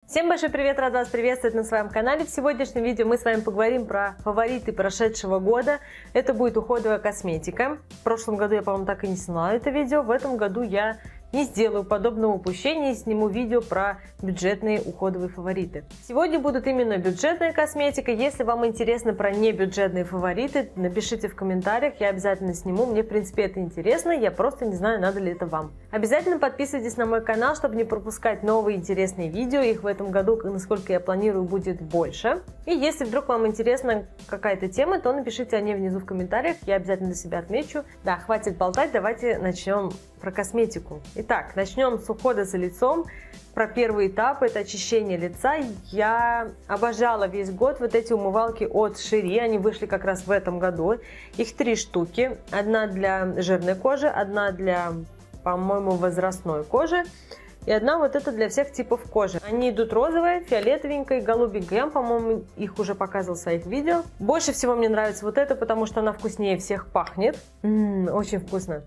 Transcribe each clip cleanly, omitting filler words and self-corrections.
Всем большой привет, рад вас приветствовать на своем канале. В сегодняшнем видео мы с вами поговорим про фавориты прошедшего года. Это будет уходовая косметика. В прошлом году я, по-моему, так и не сняла это видео. В этом году я не сделаю подобного упущения и сниму видео про бюджетные уходовые фавориты. Сегодня будут именно бюджетная косметика. Если вам интересно про небюджетные фавориты, напишите в комментариях, я обязательно сниму. Мне, в принципе, это интересно, я просто не знаю, надо ли это вам. Обязательно подписывайтесь на мой канал, чтобы не пропускать новые интересные видео. Их в этом году, насколько я планирую, будет больше. И если вдруг вам интересна какая-то тема, то напишите о ней внизу в комментариях, я обязательно для себя отмечу. Да, хватит болтать, давайте начнем про косметику. Итак, начнем с ухода за лицом. Про первый этап, это очищение лица. Я обожала весь год вот эти умывалки от Шери. Они вышли как раз в этом году. Их 3 штуки. Одна для жирной кожи, одна для, по-моему, возрастной кожи. И одна вот это для всех типов кожи. Они идут розовая, фиолетовенькая и голубенькая. Я, по-моему, их уже показывала в своих видео. Больше всего мне нравится вот эта, потому что она вкуснее всех пахнет. Очень вкусно.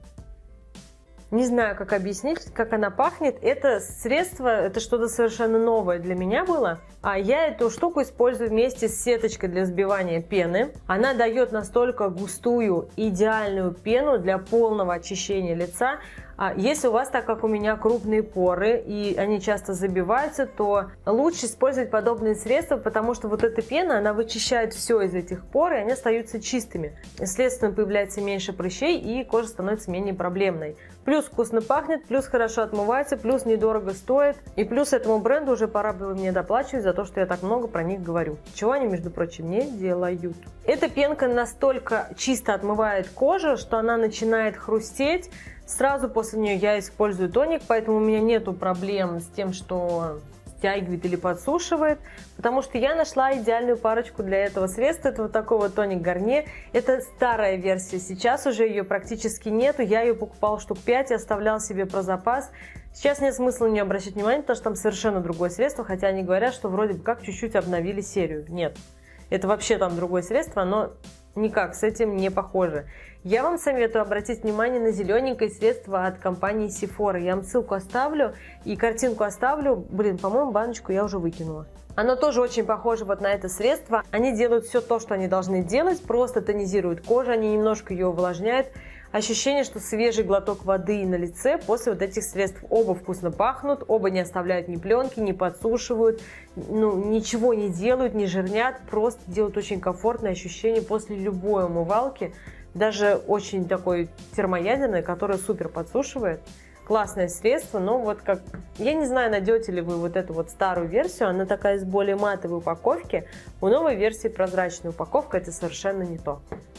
Не знаю, как объяснить, как она пахнет. Это средство, это что-то совершенно новое для меня было. А я эту штуку использую вместе с сеточкой для взбивания пены. Она дает настолько густую, идеальную пену для полного очищения лица. Если у вас, так как у меня, крупные поры и они часто забиваются, то лучше использовать подобные средства, потому что вот эта пена, она вычищает все из этих пор, и они остаются чистыми. Следственно, появляется меньше прыщей, и кожа становится менее проблемной. Плюс вкусно пахнет, плюс хорошо отмывается, плюс недорого стоит. И плюс этому бренду уже пора было мне доплачивать за то, что я так много про них говорю. Чего они, между прочим, не делают. Эта пенка настолько чисто отмывает кожу, что она начинает хрустеть. Сразу после нее я использую тоник, поэтому у меня нету проблем с тем, что стягивает или подсушивает, потому что я нашла идеальную парочку для этого средства. Это вот такой вот тоник Гарниer. Это старая версия, сейчас уже ее практически нету. Я ее покупала штук 5 и оставляла себе про запас. Сейчас нет смысла на нее обращать внимание, потому что там совершенно другое средство, хотя они говорят, что вроде бы как чуть-чуть обновили серию. Нет, это вообще там другое средство, оно никак с этим не похоже. Я вам советую обратить внимание на зелененькое средство от компании Sephora. Я вам ссылку оставлю и картинку оставлю. Блин, по-моему, баночку я уже выкинула. Оно тоже очень похоже вот на это средство. Они делают все то, что они должны делать, просто тонизируют кожу, они немножко ее увлажняют. Ощущение, что свежий глоток воды на лице после вот этих средств. Оба вкусно пахнут, оба не оставляют ни пленки, не подсушивают, ничего не делают, не жирнят, просто делают очень комфортное ощущение после любой умывалки. Даже очень такой термоядерный, который супер подсушивает. Классное средство, но вот как... Я не знаю, найдете ли вы вот эту вот старую версию, она такая из более матовой упаковки. У новой версии прозрачная упаковка, это совершенно не то.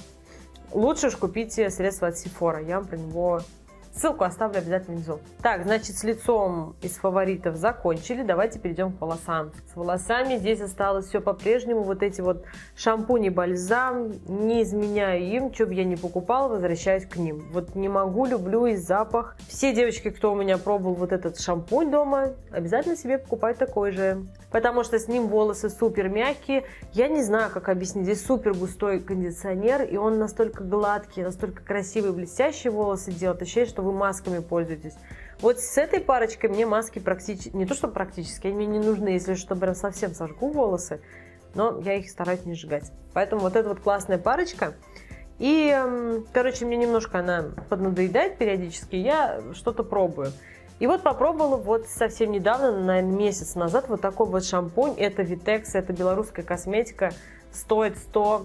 Лучше уж купите средство от Sephora, я вам про него ссылку оставлю обязательно внизу. Так, значит, с лицом из фаворитов закончили, давайте перейдем к волосам. С волосами здесь осталось все по-прежнему, вот эти вот шампунь и бальзам, не изменяю им, что бы я ни покупала, возвращаюсь к ним. Вот не могу, люблю и запах. Все девочки, кто у меня пробовал вот этот шампунь дома, обязательно себе покупают такой же. Потому что с ним волосы супер мягкие. Я не знаю, как объяснить. Здесь супер густой кондиционер, и он настолько гладкий, настолько красивые, блестящие волосы делает. Ощущение, что вы масками пользуетесь. Вот с этой парочкой мне маски практически, не то что практически, они мне не нужны, если чтобы я совсем сожгу волосы, но я их стараюсь не сжигать. Поэтому вот эта вот классная парочка. И, короче, мне немножко она поднадоедает периодически, я что-то пробую. И вот попробовала вот совсем недавно, наверное, месяц назад, вот такой вот шампунь. Это Vitex, это белорусская косметика. Стоит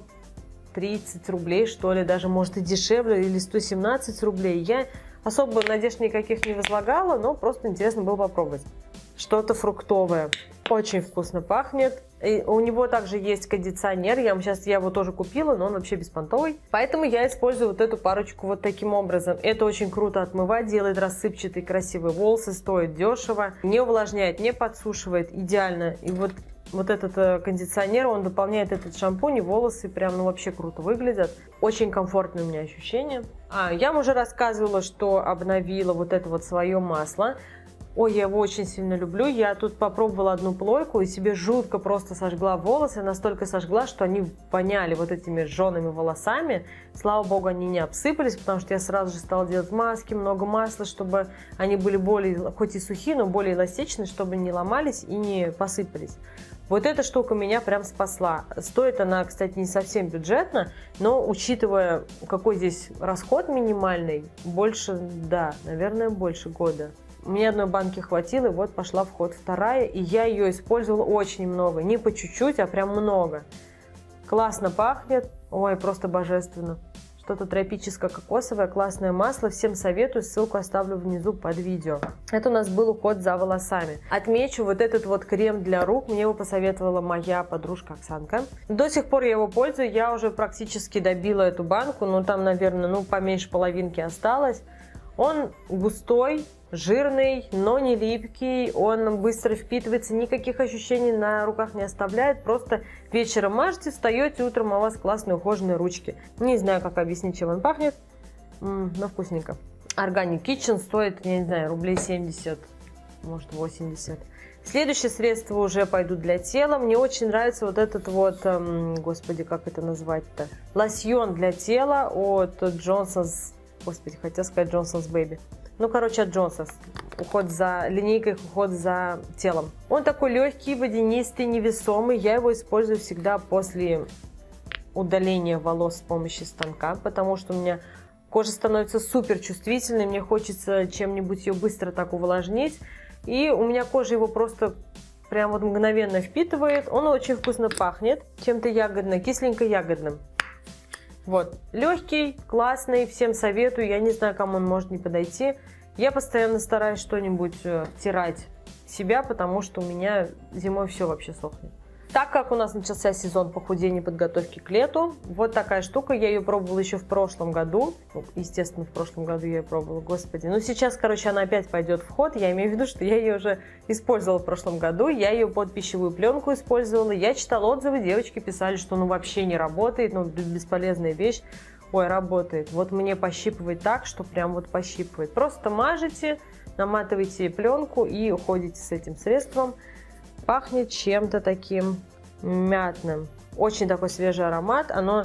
130 рублей, что ли, даже может и дешевле, или 117 рублей. Я особо надежд никаких не возлагала, но просто интересно было попробовать. Что-то фруктовое. Очень вкусно пахнет. И у него также есть кондиционер. Я его тоже купила, но он вообще беспонтовый. Поэтому я использую вот эту парочку вот таким образом. Это очень круто отмывать, делает рассыпчатые красивые волосы, стоит дешево. Не увлажняет, не подсушивает. Идеально. И вот этот кондиционер, он дополняет этот шампунь, и волосы прям вообще круто выглядят. Очень комфортное у меня ощущение. Я вам уже рассказывала, что обновила вот это вот свое масло. Ой, я его очень сильно люблю. Я тут попробовала одну плойку и себе жутко просто сожгла волосы. Настолько сожгла, что они воняли вот этими жжеными волосами. Слава богу, они не обсыпались, потому что я сразу же стала делать маски, много масла, чтобы они были более, хоть и сухие, но более эластичные, чтобы не ломались и не посыпались. Вот эта штука меня прям спасла. Стоит она, кстати, не совсем бюджетно, но учитывая, какой здесь расход минимальный, больше, да, наверное, больше года. Мне одной банки хватило, и вот пошла в ход вторая, и я ее использовала очень много. Не по чуть-чуть, а прям много. Классно пахнет. Ой, просто божественно. Что-то тропическое кокосовое, классное масло. Всем советую, ссылку оставлю внизу под видео. Это у нас был уход за волосами. Отмечу вот этот вот крем для рук. Мне его посоветовала моя подружка Оксанка. До сих пор я его пользую. Я уже практически добила эту банку. Но там, наверное, ну, поменьше половинки осталось. Он густой, жирный, но не липкий, он быстро впитывается, никаких ощущений на руках не оставляет, просто вечером мажете, встаете, утром у вас классные ухоженные ручки. Не знаю, как объяснить, чем он пахнет, но вкусненько. Organic Kitchen стоит, я не знаю, рублей 70, может 80. Следующее средство уже пойдут для тела. Мне очень нравится вот этот вот, господи, как это назвать-то, лосьон для тела от Johnson's. Господи, хотела сказать Johnson's Baby. Ну, короче, от Johnson's. Уход за линейкой, уход за телом. Он такой легкий, водянистый, невесомый. Я его использую всегда после удаления волос с помощью станка, потому что у меня кожа становится супер чувствительной. Мне хочется чем-нибудь ее быстро так увлажнить. И у меня кожа его просто прям вот мгновенно впитывает. Он очень вкусно пахнет. Чем-то ягодно, кисленько-ягодным. Вот, легкий, классный, всем советую, я не знаю, кому он может не подойти. Я постоянно стараюсь что-нибудь втирать в себя, потому что у меня зимой все вообще сохнет. Так как у нас начался сезон похудения и подготовки к лету, вот такая штука, я ее пробовала еще в прошлом году. Ну, естественно, в прошлом году я ее пробовала, господи. Ну, сейчас, короче, она опять пойдет в ход, я имею в виду, что я ее уже использовала в прошлом году, я ее под пищевую пленку использовала. Я читала отзывы, девочки писали, что ну вообще не работает, ну бесполезная вещь. Ой, работает. Вот мне пощипывает так, что прям вот пощипывает. Просто мажете, наматываете пленку и уходите с этим средством. Пахнет чем-то таким мятным. Очень такой свежий аромат. Оно,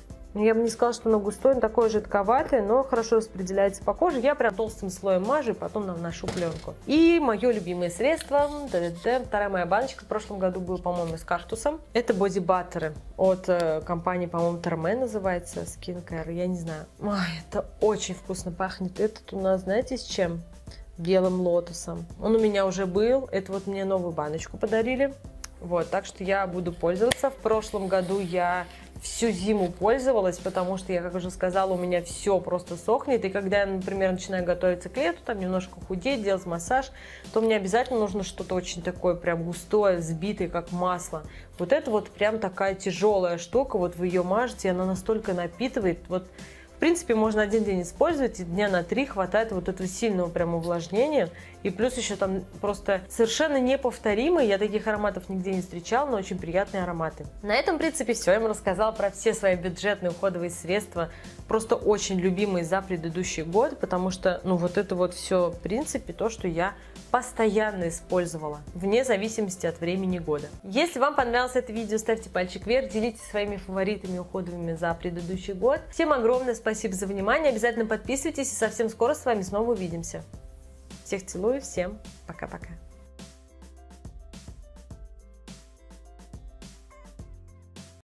я бы не сказала, что оно густое, оно такое жидковатое, но хорошо распределяется по коже. Я прям толстым слоем мажу и потом наношу пленку. И мое любимое средство, вторая моя баночка, в прошлом году была, по-моему, с кактусом. Это боди-баттеры от компании, по-моему, Termen называется, Skincare, я не знаю. Ой, это очень вкусно пахнет. Этот у нас, знаете, с чем? Белым лотосом. Он у меня уже был. Это вот мне новую баночку подарили. Вот, так что я буду пользоваться. В прошлом году я всю зиму пользовалась, потому что, я как уже сказала, у меня все просто сохнет. И когда я, например, начинаю готовиться к лету, там немножко худеть, делать массаж, то мне обязательно нужно что-то очень такое прям густое, взбитое, как масло. Вот это вот прям такая тяжелая штука. Вот вы ее мажете, и она настолько напитывает. Вот, в принципе, можно один день использовать, и дня на 3 хватает вот этого сильного прям увлажнения. И плюс еще там просто совершенно неповторимые, я таких ароматов нигде не встречала, но очень приятные ароматы. На этом, в принципе, все. Я вам рассказала про все свои бюджетные уходовые средства, просто очень любимые за предыдущий год, потому что, ну, вот это вот все, в принципе, то, что я постоянно использовала, вне зависимости от времени года. Если вам понравилось это видео, ставьте пальчик вверх, делитесь своими фаворитами уходовыми за предыдущий год. Всем огромное спасибо за внимание, обязательно подписывайтесь, и совсем скоро с вами снова увидимся. Всех целую, всем пока-пока.